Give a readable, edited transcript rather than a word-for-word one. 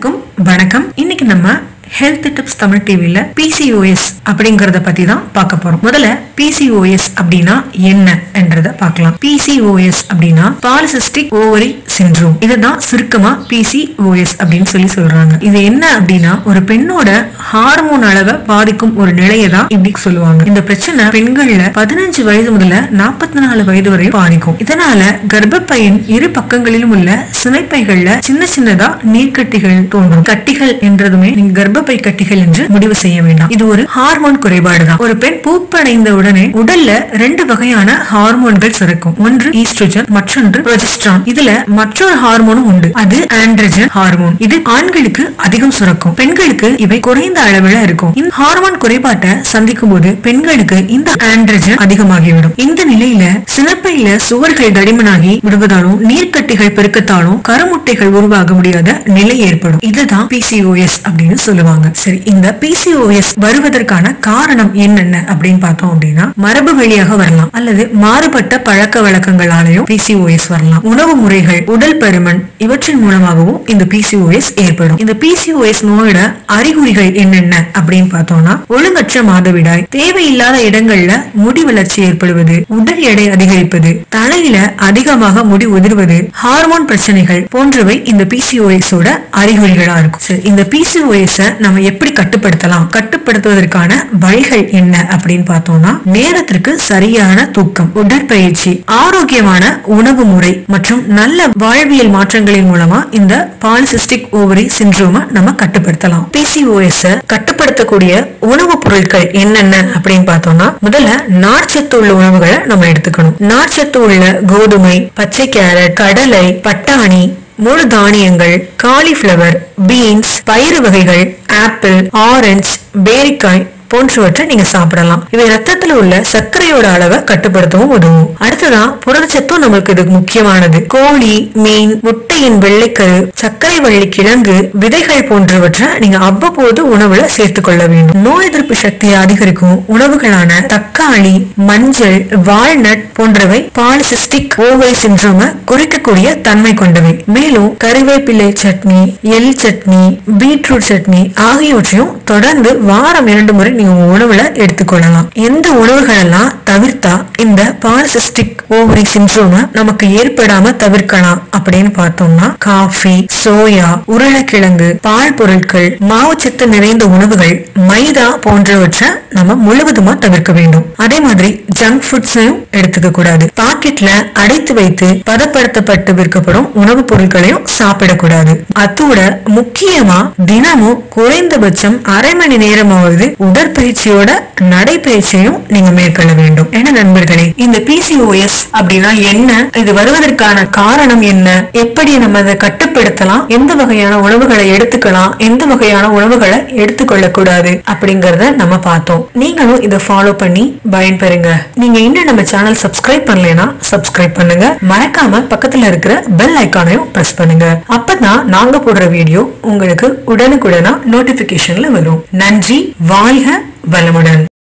அனைவருக்கும் வணக்கம். இன்னைக்கு நம்ம ஹெல்த் டிப்ஸ் தமிழ் டிவில PCOS அப்படிங்கறத பத்தி தான் பார்க்க போறோம். முதல்ல PCOS அப்படின்னா என்ன என்றத பார்க்கலாம். PCOS அப்படின்னா பாலிசிஸ்டிக் ஓவரி சிண்ட்ரோம். இதுதான் சுருக்கமா PCOS அப்படின்னு சொல்றாங்க. இது என்ன அப்படின்னா ஒரு பெண்ணோட ஹார்மோன் அளவை பாதிக்கும் ஒரு நிலையை தான் இப்படி சொல்லுவாங்க. இந்த பிரச்சனை பெண்கள்ல 15 வயது முதல்ல 44 வயது வரை பாதிக்கும். இதனால கர்ப்பப்பையின் இரு பக்கங்களிலும் உள்ள சினைப்பைகள்ல சின்ன சின்னதா நீர்க்கட்டிகள் தோன்றும். கட்டிகள் என்றதுமே நீங்க கர்ப்பப்பை கட்டிகள் என்று முடிவு செய்ய வேண்டாம். இது ஒரு ஹார்மோன் குறைபாடு தான். ஒரு பெண் பூப்படைந்த உடனே உடல்ல 2 வகையான ஹார்மோன்கள் சுரக்கும். ஒன்று ஈஸ்ட்ரோஜன், மற்றொன்று progesterone. இதுல மற்றொரு ஹார்மோனும் உண்டு. அது ஆண்ட்ரோஜன் ஹார்மோன். இது ஆண்களுக்கு அதிகம் சுரக்கும், பெண்களுக்கு இவை குறைந்த அளவில் இருக்கும். இந்த ஹார்மோன் குறைபாட்டை சந்திக்கும் போது பெண்களுக்கு இந்த ஆண்ட்ரோஜன் அதிகமாகிவிடும். இந்த நிலையில சினப்பையில சுவர்கள் தடிமனாகி விடுவதாலும் நீர்க்கட்டிகள் பெருக்கத்தாலும் கருமுட்டைகள் உருவாக முடியாத நிலை ஏற்படும். இதுதான் PCOS அப்படின்னு சொல்லுவாங்க. சரி, இந்த PCOS வருவதற்கான காரணம் என்னென்ன அப்படின்னு பார்த்தோம் அப்படின்னா மரபு வழியாக வரலாம், அல்லது மாறுபட்ட பழக்க வழக்கங்களாலேயும் PCOS வரலாம். உணவு முறைகள், உடல் பருமன் இவற்றின் மூலமாகவும் இந்த PCOS ஏற்படும். இந்த PCOS நோயோட அறிகுறிகள் என்னென்ன அப்படின்னு பார்த்தோம்னா ஒழுங்கற்ற மாதவிடாய், தேவையில்லாத இடங்கள்ல முடி வளர்ச்சி ஏற்படுவது, உடல் எடை அதிகரிப்பது, தலையில அதிகமாக முடி உதிர்வது, ஹார்மோன் பிரச்சனைகள் போன்றவை இந்த PCOS ஓட அறிகுறிகளா இருக்கும். சரி, இந்த PCOS நம்ம எப்படி கட்டுப்படுத்தலாம், கட்டுப்படுத்துவதற்கான வழிகள் என்ன அப்படின்னு பார்த்தோம்னா நேரத்திற்கு சரியான தூக்கம், உடற்பயிற்சி, ஆரோக்கியமான உணவு முறை மற்றும் நல்ல வாழ்வியல் மாற்றங்களின் மூலமா இந்த பாலிசிஸ்டிக் ஓவரி சிண்ட்ரோமை நம்ம கட்டுப்படுத்தலாம். PCOS கட்டுப்படுத்தக்கூடிய உணவுப் பொருட்கள் என்னென்ன அப்படின்னு பார்த்தோம்னா முதல்ல நார்ச்சத்து உள்ள உணவுகளை நம்ம எடுத்துக்கணும். நார்ச்சத்து உள்ள கோதுமை, பச்சை கேரட், கடலை, பட்டாணி, முழு தானியங்கள், காலிஃபிளவர், பீன்ஸ், பயிறு வகைகள், ஆப்பிள், ஆரஞ்சு, பேரிக்காய் போன்றவற்றை நீங்க சாப்பிடலாம். இவை ரத்தத்துல உள்ள சர்க்கரையோட அளவை கட்டுப்படுத்தவும் உதவும். அடுத்ததான் புரதச்சத்தும் நம்மளுக்கு இது முக்கியமானது. கோழி, மீன், முட்டையின் வெள்ளைக்கரு, சர்க்கரை வள்ளி கிழங்கு, விதைகள் போன்றவற்றை நீங்க அவ்வப்போது உணவுல சேர்த்துக் கொள்ள வேண்டும். நோய் எதிர்ப்பு சக்தியை அதிகரிக்கும் உணவுகளான தக்காளி, மஞ்சள், வால்நட் போன்றவை பாலிசிஸ்டிக் ஓவரி சிண்ட்ரோமை குறைக்கக்கூடிய தன்மை கொண்டவை. மேலும் கறிவேப்பிலை சட்னி, எள் சட்னி, பீட்ரூட் சட்னி ஆகியவற்றையும் தொடர்ந்து வாரம் 2 முறை நீங்க உணவுல எடுத்துக்கொள்ளலாம். எந்த உணவுகள் எல்லாம் தவிர்த்தா இந்த பாலிசிஸ்டிக் ஓவரி சிண்ட்ரோம் நமக்கு ஏற்படாம தவிர்க்கலாம் அப்படின்னு பார்த்தோம்னா காஃபி, சோயா, உருளைக்கிழங்கு, பால் பொருட்கள், மாவுச்சத்து நிறைந்த உணவுகள், மைதா போன்றவற்றை நம்ம முழுவதுமா தவிர்க்க வேண்டும். அதே மாதிரி ஜங்க் ஃபுட்ஸையும் எடுத்துக்க கூடாது. பாக்கெட்ல அடைத்து வைத்து பதப்படுத்தப்பட்டு விற்கப்படும் உணவுப் பொருட்களையும் சாப்பிடக்கூடாது. அதோட முக்கியமா தினமும் குறைந்தபட்சம் அரை மணி நேரமாவது உடற்பயிற்சியோட நடைபயிற்சியையும் நீங்க மேற்கொள்ள வேண்டும். என்ன நண்பர்களே, இந்த PCOS அப்படின்னா என்ன, இது வருவதற்கான காரணம் என்ன, எப்படி நம்ம அதை கட்டுப்படுத்தலாம், எந்த வகையான உணவுகளை எடுத்துக்கலாம், எந்த வகையான உணவுகளை எடுத்துக்கொள்ள கூடாது அப்படிங்கறத நம்ம பார்த்தோம். நீங்களும் இதை ஃபாலோ பண்ணி பயன்பெறுங்க. நீங்க இன்னும் நம்ம சேனல் சப்ஸ்கிரைப் பண்ணலைன்னா சப்ஸ்கிரைப் பண்ணுங்க. மறக்காம பக்கத்துல இருக்கிற பெல் ஐகானையும் பிரஸ் பண்ணுங்க. அப்பதான் நாங்க போடுற வீடியோ உங்களுக்கு உடனுக்குடனா நோட்டிபிகேஷன்ல வரும். நன்றி, வாழ்க வளமுடன்.